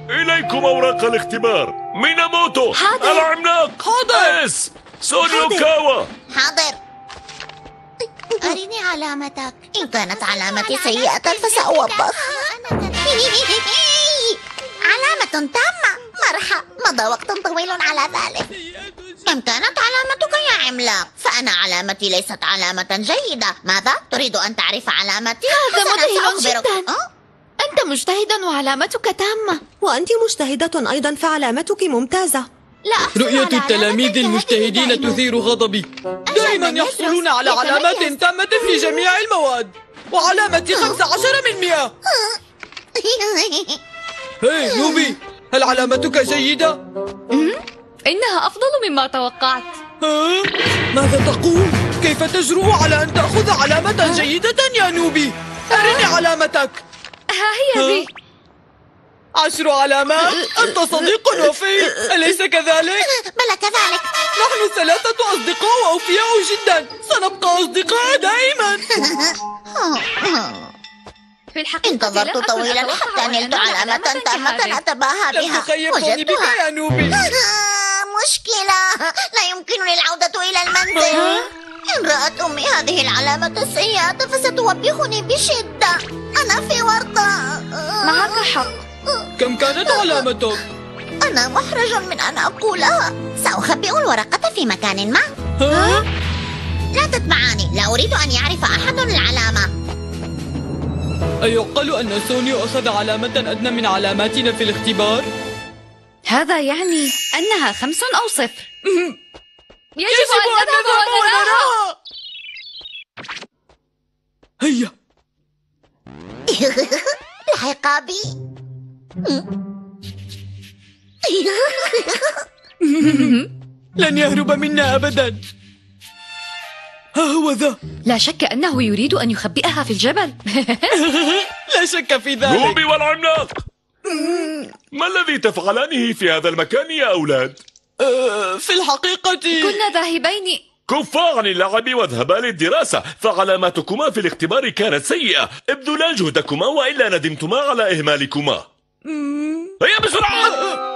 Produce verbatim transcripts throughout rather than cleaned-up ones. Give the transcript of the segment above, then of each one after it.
إليكم أوراق الاختبار. ميناموتو حاضر. العملاق. حاضر. إس سونيو كاوا. حاضر. أرني علامتك. إن كانت علامتي سيئة فسأوبخ. علامة تامة. مرحبا، مضى وقت طويل على ذلك. إن كانت علامتك يا عملاق فأنا علامتي ليست علامة جيدة. ماذا؟ تريد أن تعرف علامتي؟ هذا مذهل سأخبرك. جدا. أه؟ أنت مجتهد وعلامتك تامة. وأنت مجتهدة أيضا فعلامتك ممتازة. لا أحصل رؤية على التلاميذ علامة المجتهدين دائما. تثير غضبي. دائما من يحصلون يدرس على علامات يتميز. تامة في جميع المواد، وعلامتي خمسة عشر من مئة. هاي نوبي، هل علامتك جيدة؟ إنها أفضل مما توقعت. ها؟ ماذا تقول؟ كيف تجرؤ على أن تأخذ علامة جيدة يا نوبي؟ أرني علامتك. ها هي ذي. عشر علامات. أنت صديق وفي، أليس كذلك؟ بلى كذلك. نحن ثلاثة أصدقاء وأوفياء جدا، سنبقى أصدقاء دائما. في الحقيقة انتظرت لم أكن طويلا أتوقع حتى أن نلت أنال علامة تامة انتحاري. أتباهى لم بها. تخيب ظني بك وجدتها. يا نوبي. مشكلة، لا يمكنني العودة إلى المنزل. إن رأت أمي هذه العلامة السيئة فستوبخني بشدة. أنا في ورطة. معك حق. كم كانت علامتك؟ أنا محرج من أن أقولها. سأخبئ الورقة في مكان ما. ها؟ لا تتبعاني، لا أريد أن يعرف أحد العلامة. أيعقل أن سونيو أخذ علامة أدنى من علاماتنا في الاختبار؟ هذا يعني أنها خمس أو صفر. يجب, يجب أن نذهب ونراها. هيا. الحق بي. لن يهرب منا أبدا. ها هو ذا. لا شك أنه يريد أن يخبئها في الجبل. لا شك في ذلك. نوبي والعملاق، ما الذي تفعلانه في هذا المكان يا أولاد؟ أه، في الحقيقة كنا ذاهبين. كفا عن اللعب واذهبا للدراسة، فعلاماتكما في الاختبار كانت سيئة. ابذلا جهدكما وإلا ندمتما على إهمالكما. هيا بسرعة.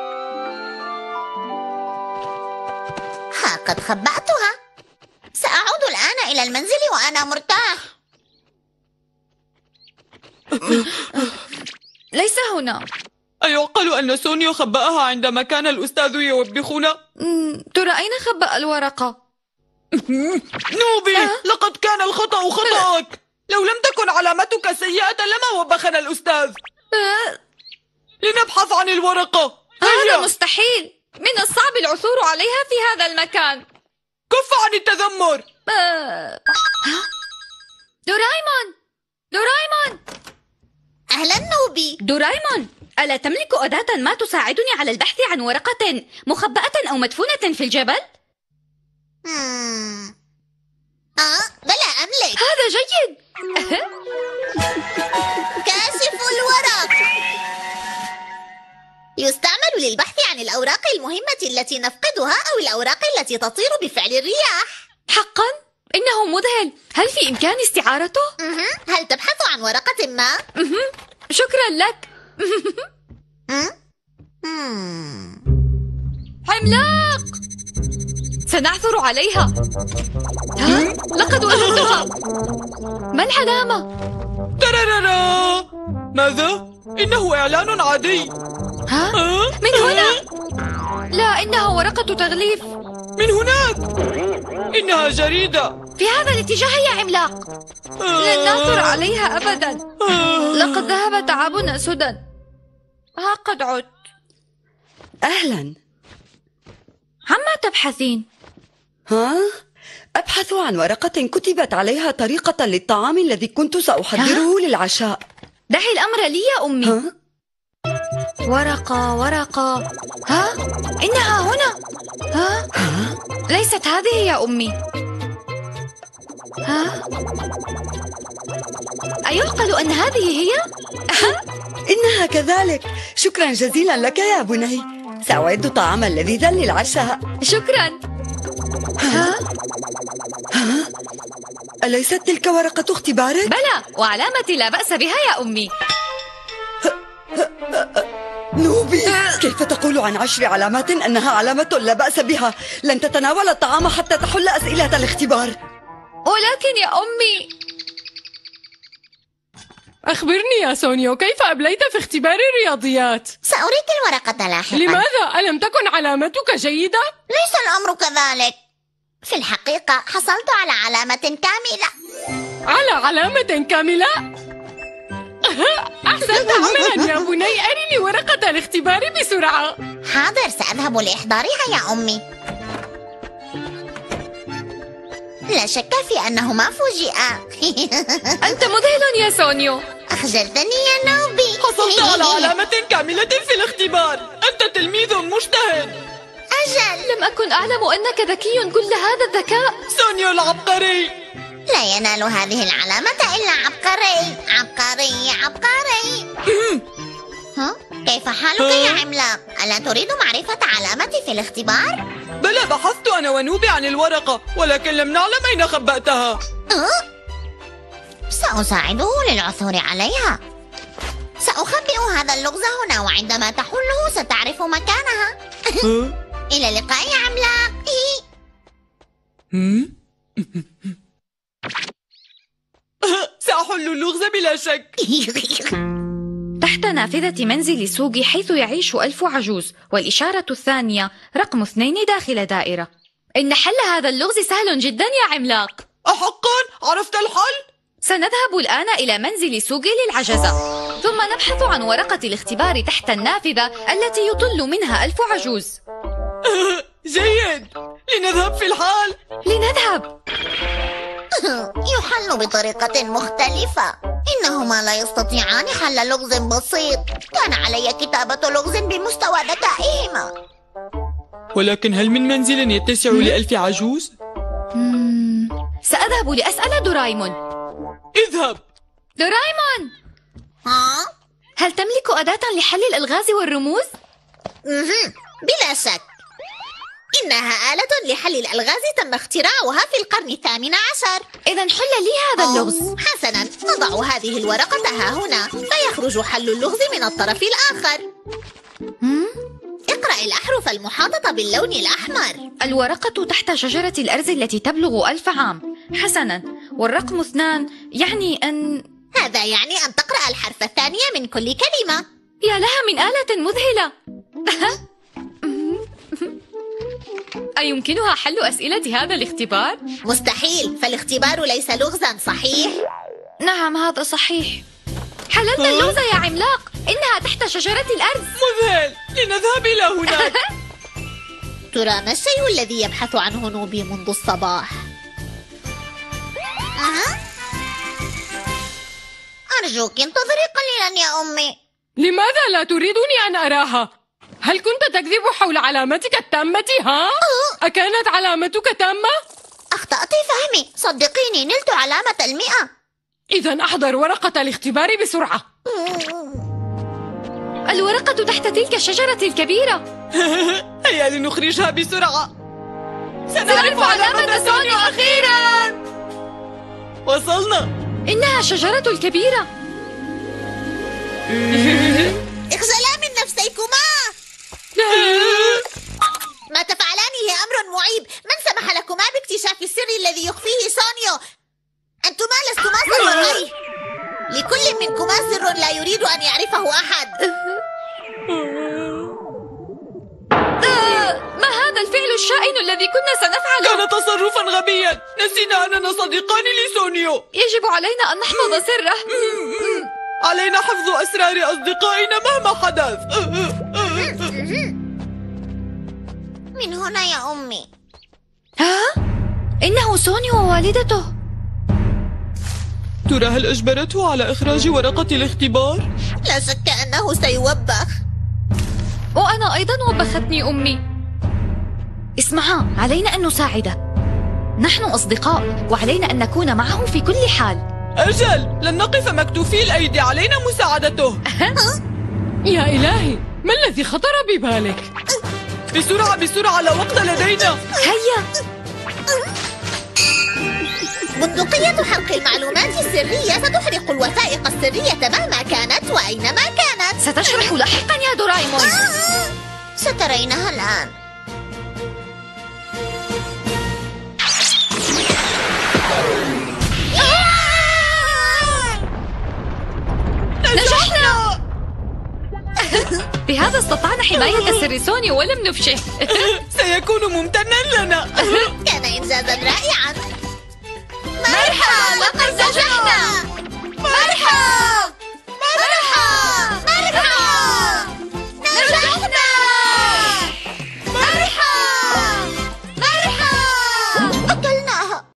ها قد خبأتها. سأعود الآن إلى المنزل وأنا مرتاح. ليس هنا. أيعقل أن سونيو خبأها عندما كان الأستاذ يوبخنا؟ مم، ترى أين خبأ الورقة؟ نوبي، لقد كان الخطأ خطأك. لو لم تكن علامتك سيئة لما وبخنا الأستاذ. آه، لنبحث عن الورقة. هذا هيا. مستحيل. من الصعب العثور عليها في هذا المكان. كف عن التذمر. آه. ها؟ دورايمون، دورايمون، أهلا نوبي. دورايمون، ألا تملك أداة ما تساعدني على البحث عن ورقة مخبأة أو مدفونة في الجبل؟ مم. آه بلى أملك. هذا جيد. كاشف الورق يستعمل للبحث عن الأوراق المهمة التي نفقدها أو الأوراق التي تطير بفعل الرياح. حقا؟ إنه مذهل. هل في إمكان استعارته؟ مهم. هل تبحث عن ورقة ما؟ مهم. شكرا لك. مم؟ مم. عملاق، سنعثر عليها. ها؟ لقد وجدتها. ما العلامة؟ ترارارا. ماذا؟ إنه إعلان عادي. ها؟ ها؟ من هنا. لا، إنها ورقة تغليف. من هناك. إنها جريدة. في هذا الاتجاه يا عملاق. لن نعثر عليها أبدا. لقد ذهب تعبنا سدى. ها قد عدت. أهلا. عما تبحثين؟ ها؟ أبحث عن ورقة كتبت عليها طريقة للطعام الذي كنت سأحضره للعشاء. دعي الأمر لي يا أمي. ها؟ ورقة ورقة. ها؟ إنها هنا. ها؟ ها؟ ليست هذه يا أمي. ها؟ أيعقل أن هذه هي؟ إنها كذلك. شكرا جزيلا لك يا بني. سأعد طعاما لذيذا للعشاء. شكرا. ها؟ ها؟ أليست تلك ورقة اختبارك؟ بلى، وعلامتي لا بأس بها يا أمي. نوبي، كيف تقول عن عشر علامات أنها علامة لا بأس بها؟ لن تتناول الطعام حتى تحل أسئلة الاختبار. ولكن يا أمي، أخبرني يا سونيو، كيف أبليت في اختبار الرياضيات؟ سأريك الورقة لاحقا. لماذا؟ ألم تكن علامتك جيدة؟ ليس الأمر كذلك. في الحقيقة حصلت على علامة كاملة. على علامة كاملة؟ أحسنت عملا يا بني، أرني ورقة الاختبار بسرعة. حاضر، سأذهب لإحضارها يا أمي. لا شك في أنهما فوجئا. أنت مذهل يا سونيو. أخجلتني يا نوبي. حصلت على علامة كاملة في الاختبار. أنت تلميذ مجتهد. أجل، لم أكن أعلم أنك ذكي كل هذا الذكاء. سونيو العبقري. لا ينال هذه العلامة إلا عبقري عبقري عبقري. ها؟ كيف حالك يا عملاق؟ ألا تريد معرفة علامتي في الاختبار؟ بلى، بحثت أنا ونوبي عن الورقة، ولكن لم نعلم أين خبأتها. أه؟ سأساعده للعثور عليها. سأخبئ هذا اللغز هنا، وعندما تحله ستعرف مكانها. إلى اللقاء يا عملاق. سأحل اللغز بلا شك. تحت نافذة منزل سوغي حيث يعيش ألف عجوز، والإشارة الثانية رقم اثنين داخل دائرة. إن حل هذا اللغز سهل جدا يا عملاق. أحقا؟ عرفت الحل؟ سنذهب الآن إلى منزل سوغي للعجزة، ثم نبحث عن ورقة الاختبار تحت النافذة التي يطل منها ألف عجوز. جيد، لنذهب في الحال. لنذهب. يحل بطريقة مختلفة. إنهما لا يستطيعان حل لغز بسيط. كان علي كتابة لغز بمستوى ذكائهما. ولكن هل من منزل يتسع لألف عجوز؟ مم. سأذهب لأسأل دورايمون. اذهب. دورايمون، ها؟ هل تملك أداة لحل الألغاز والرموز؟ مهم. بلا شك، إنها آلة لحل الألغاز تم اختراعها في القرن الثامن عشر. إذا حل لي هذا اللغز. حسنا، نضع هذه الورقة ها هنا، فيخرج حل اللغز من الطرف الآخر. مم؟ اقرأ الأحرف المحاطة باللون الأحمر. الورقة تحت شجرة الأرز التي تبلغ ألف عام. حسنا، والرقم اثنان يعني أن... هذا يعني أن تقرأ الحرف الثاني من كل كلمة. يا لها من آلة مذهلة. أيمكنها حل أسئلة هذا الاختبار؟ مستحيل، فالاختبار ليس لغزا، صحيح؟ نعم، هذا صحيح. حللنا اللغز يا عملاق، إنها تحت شجرة الأرز. مذهل، لنذهب إلى هناك. ترى ما الشيء الذي يبحث عنه نوبي منذ الصباح؟ أه؟ أرجوك انتظري قليلا يا أمي. لماذا لا تريدني أن أراها؟ هل كنت تكذب حول علامتك التامة ها؟ أكانت علامتك تامة؟ أخطأت فهمي، صدقيني نلت علامة المئة. إذا أحضر ورقة الاختبار بسرعة. الورقة تحت تلك الشجرة الكبيرة. هيا لنخرجها بسرعة. سنعرف علامة سونيو أخيرا. وصلنا. إنها الشجرة الكبيرة. اخجلا من نفسيكما. ما تفعلانه أمر معيب. من سمح لكما باكتشاف السر الذي يخفيه سونيو؟ أنتما لستما سروري. لكل منكما سر لا يريد أن يعرفه أحد. ما هذا الفعل الشائن الذي كنا سنفعله؟ كان تصرفا غبيا. نسينا أننا صديقان لسونيو. يجب علينا أن نحفظ سره. علينا حفظ أسرار أصدقائنا مهما حدث. من هنا يا أمي. ها؟ إنه سونيو ووالدته. ترى هل أجبرته على إخراج ورقة الاختبار؟ لا شك أنه سيوبخ. وأنا أيضا وبختني أمي. اسمعا، علينا أن نساعده. نحن أصدقاء وعلينا أن نكون معه في كل حال. أجل، لن نقف مكتوفي الأيدي، علينا مساعدته. يا إلهي، ما الذي خطر ببالك؟ بسرعة بسرعة، لا وقت لدينا. هيا. بندقية حرق المعلومات السرية ستحرق الوثائق السرية مهما كانت وأينما كانت. ستشرح لاحقا يا دورايمون. سترينها الآن. نجحنا! بهذا استطعنا حماية سر سوني ولم نفشه. سيكون ممتنا لنا. كان إنجازا رائعا. مرحبا، لقد نجحنا. مرحبا.